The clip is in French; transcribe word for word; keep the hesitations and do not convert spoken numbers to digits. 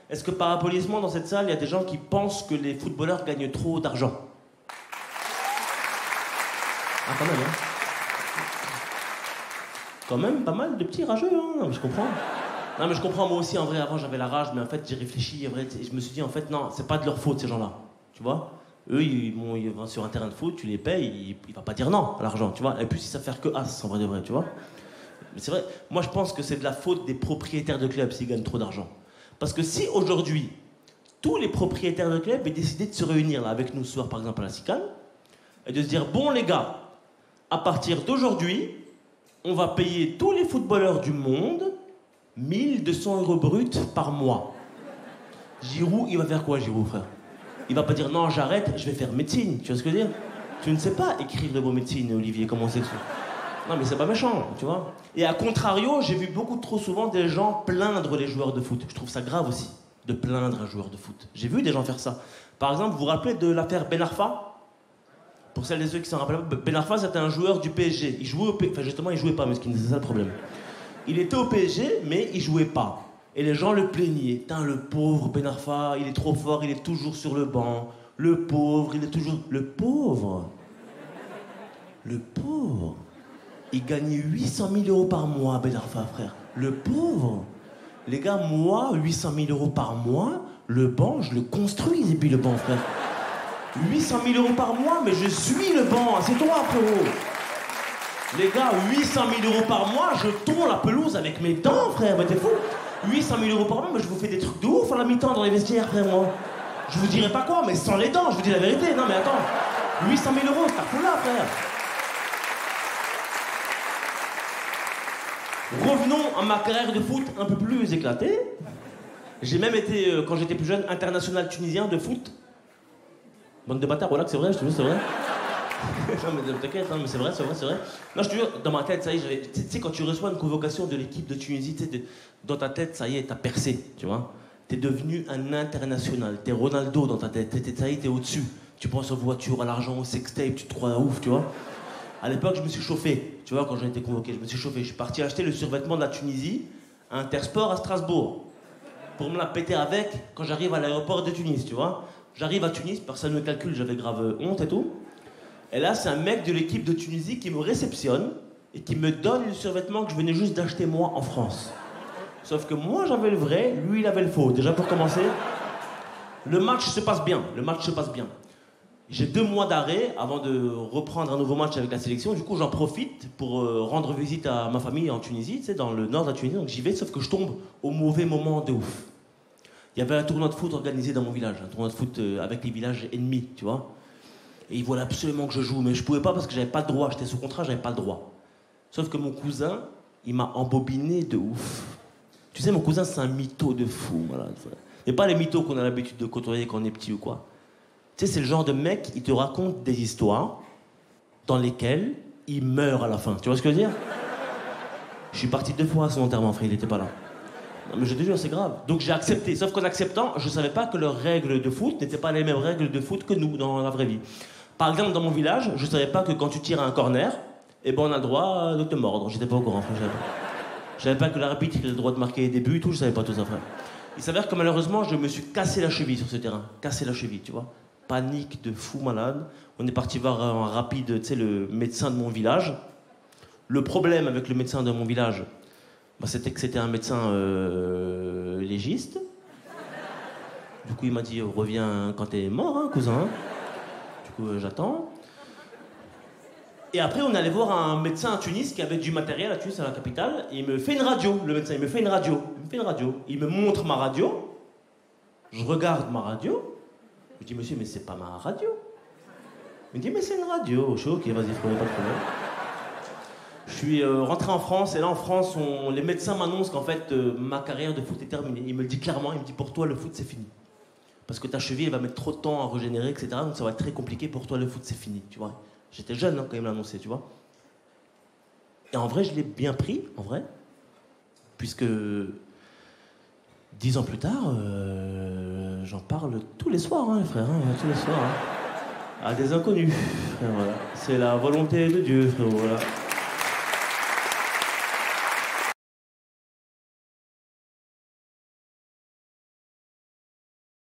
Est-ce que par applaudissement, dans cette salle, il y a des gens qui pensent que les footballeurs gagnent trop d'argent? Ah, quand même, hein. Quand même, pas mal de petits rageux, hein. Non, mais je comprends. Non, mais je comprends, moi aussi, en vrai, avant, j'avais la rage, mais en fait, j'ai réfléchi, en vrai, je me suis dit, en fait, non, c'est pas de leur faute, ces gens-là. Tu vois? Eux, ils, bon, ils vont sur un terrain de foot, tu les payes, il, il va pas dire non à l'argent, tu vois? Et puis, ils savent faire que as, en vrai de vrai, tu vois? Mais c'est vrai, moi, je pense que c'est de la faute des propriétaires de clubs s'ils gagnent trop d'argent. Parce que si, aujourd'hui, tous les propriétaires de clubs aient décidé de se réunir, là, avec nous ce soir, par exemple, à la Cicale, et de se dire, bon, les gars, à partir d'aujourd'hui, on va payer tous les footballeurs du monde mille deux cents euros bruts par mois. Giroud, il va faire quoi, Giroud, frère? Il va pas dire non, j'arrête, je vais faire médecine. Tu vois ce que je veux dire? Tu ne sais pas écrire le mot médecine, Olivier, comment c'est que ça? Non, mais c'est pas méchant, tu vois. Et à contrario, j'ai vu beaucoup trop souvent des gens plaindre les joueurs de foot. Je trouve ça grave aussi, de plaindre un joueur de foot. J'ai vu des gens faire ça. Par exemple, vous vous rappelez de l'affaire Ben Arfa? Pour celles et ceux qui s'en rappellent pas, Ben Arfa, c'était un joueur du P S G. Il jouait au P S G. Enfin, justement, il jouait pas, mais c'est ça le problème. Il était au P S G, mais il jouait pas. Et les gens le plaignaient. Putain, le pauvre Ben Arfa, il est trop fort, il est toujours sur le banc. Le pauvre, il est toujours... Le pauvre Le pauvre Il gagnait huit cent mille euros par mois, Ben Arfa, frère. Le pauvre Les gars, moi, huit cent mille euros par mois, le banc, je le construis, et puis le banc, frère. huit cent mille euros par mois, mais je suis le banc, c'est toi, frérot. Les gars, huit cent mille euros par mois, je tonds la pelouse avec mes dents, frère, mais t'es fou. huit cent mille euros par mois, mais je vous fais des trucs de ouf à la mi-temps dans les vestiaires, frère, moi. Je vous dirai pas quoi, mais sans les dents, je vous dis la vérité. Non, mais attends, huit cent mille euros, t'as fou là, frère. Revenons à ma carrière de foot un peu plus éclatée. J'ai même été, euh, quand j'étais plus jeune, international tunisien de foot. Bande de bâtards, voilà que c'est vrai, je te jure, c'est vrai. Non mais t'inquiète, non mais c'est vrai, c'est vrai, c'est vrai. Non, je te jure, dans ma tête, ça y est, j'avais... Tu sais, quand tu reçois une convocation de l'équipe de Tunisie, tu sais, de... dans ta tête, ça y est, t'as percé, tu vois. T'es devenu un international, t'es Ronaldo dans ta tête, t'es, ça y est, t'es au-dessus. Tu penses aux voitures, à l'argent, au sextape, tu te crois ouf, tu vois. À l'époque, je me suis chauffé, tu vois, quand j'ai été convoqué, je me suis chauffé. Je suis parti acheter le survêtement de la Tunisie à Intersport à Strasbourg. Pour me la péter avec quand j'arrive à l'aéroport de Tunis, tu vois. J'arrive à Tunis, personne ne me calcule, j'avais grave honte et tout. Et là, c'est un mec de l'équipe de Tunisie qui me réceptionne et qui me donne le survêtement que je venais juste d'acheter moi en France. Sauf que moi, j'avais le vrai, lui, il avait le faux. Déjà, pour commencer, le match se passe bien. Le match se passe bien. J'ai deux mois d'arrêt avant de reprendre un nouveau match avec la sélection. Du coup, j'en profite pour euh, rendre visite à ma famille en Tunisie, tu sais, dans le nord de la Tunisie. Donc j'y vais, sauf que je tombe au mauvais moment de ouf. Il y avait un tournoi de foot organisé dans mon village, un tournoi de foot euh, avec les villages ennemis, tu vois. Et ils voulaient absolument que je joue, mais je pouvais pas parce que j'avais pas le droit. J'étais sous contrat, j'avais pas le droit. Sauf que mon cousin, il m'a embobiné de ouf. Tu sais, mon cousin, c'est un mytho de fou, voilà. Mais pas les mythos qu'on a l'habitude de côtoyer quand on est petit ou quoi. Tu sais, c'est le genre de mec, il te raconte des histoires dans lesquelles il meurt à la fin. Tu vois ce que je veux dire? Je suis parti deux fois à son enterrement, frère, il était pas là. Non, mais je te jure, c'est grave. Donc j'ai accepté. Sauf qu'en acceptant, je savais pas que leurs règles de foot n'étaient pas les mêmes règles de foot que nous, dans la vraie vie. Par exemple, dans mon village, je savais pas que quand tu tires à un corner, eh ben on a le droit de te mordre. J'étais pas au courant, frère. Je savais pas. Je savais pas que l'arbitre il a le droit de marquer des buts et tout, je savais pas tout ça, frère. Il s'avère que malheureusement, je me suis cassé la cheville sur ce terrain. Cassé la cheville, tu vois. Panique de fou malade. On est parti voir un rapide, tu sais, le médecin de mon village. Le problème avec le médecin de mon village, bah, c'était que c'était un médecin euh, légiste. Du coup, il m'a dit, reviens quand t'es mort, hein, cousin. Du coup, euh, j'attends. Et après, on allait voir un médecin à Tunis qui avait du matériel à Tunis, à la capitale. Et il me fait une radio, le médecin. Il me fait une radio. Il me fait une radio. Il me montre ma radio. Je regarde ma radio. Je dis, monsieur, mais c'est pas ma radio. Il me dit, mais c'est une radio. Je suis ok, vas-y, frère, pas de problème. Je suis euh, rentré en France, et là, en France, on... les médecins m'annoncent qu'en fait, euh, ma carrière de foot est terminée. Il me le dit clairement, il me dit, pour toi, le foot, c'est fini. Parce que ta cheville, elle va mettre trop de temps à régénérer, et cetera. Donc ça va être très compliqué pour toi, le foot, c'est fini, tu vois. J'étais jeune hein, quand il me l'a annoncé, tu vois. Et en vrai, je l'ai bien pris, en vrai. Puisque... Dix ans plus tard, euh, j'en parle tous les soirs, hein, frère, hein, tous les soirs, hein, à des inconnus. Frère, voilà. C'est la volonté de Dieu, frère, voilà.